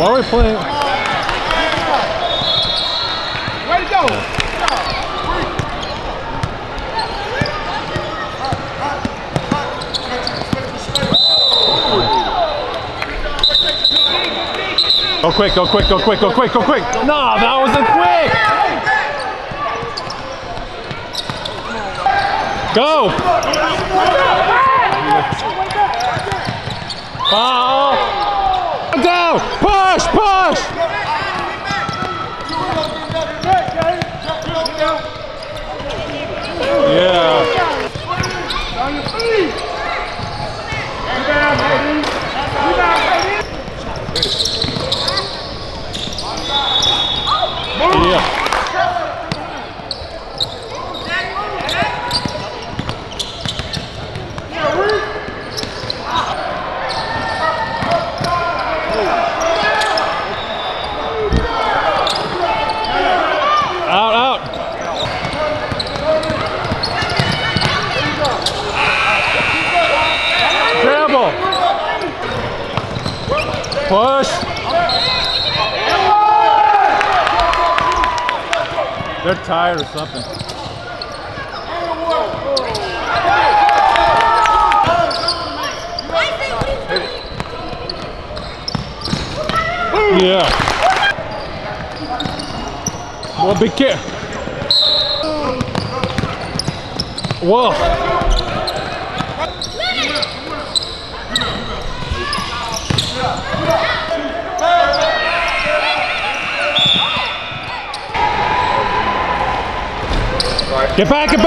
are we playing? Way to go! Go quick, go quick, go quick, go quick, go quick! Nah, that wasn't quick! Go! Oh! Down! Push! Push! Yeah. On your feet! Rebound, baby! Rebound, baby! Yeah. Out, out. Dribble. Push. They're tired or something. Yeah. Well, be careful. Whoa. Get back, get back.